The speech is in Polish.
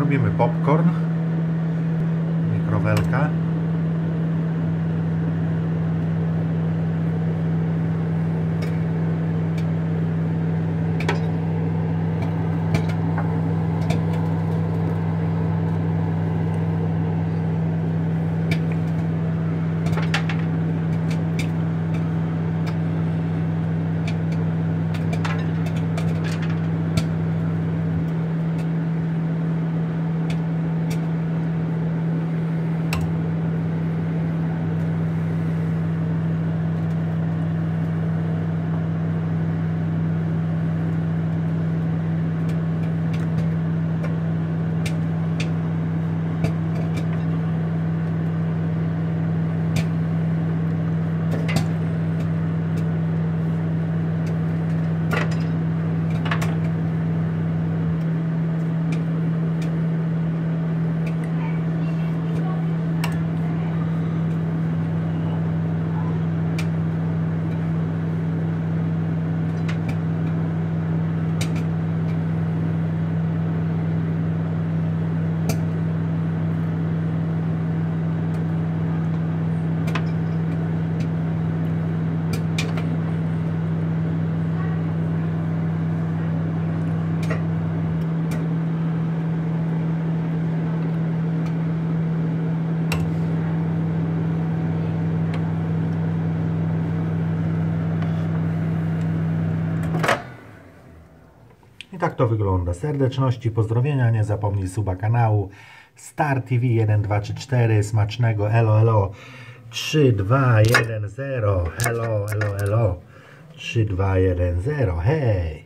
Robimy popcorn, mikrowelka. I tak to wygląda. Serdeczności, pozdrowienia, nie zapomnij suba kanału. Star TV 1, 2, 3, 4. Smacznego, elo, elo. 3, 2, 1, 0. Elo, elo, elo. 3, 2, 1, 0. Hej!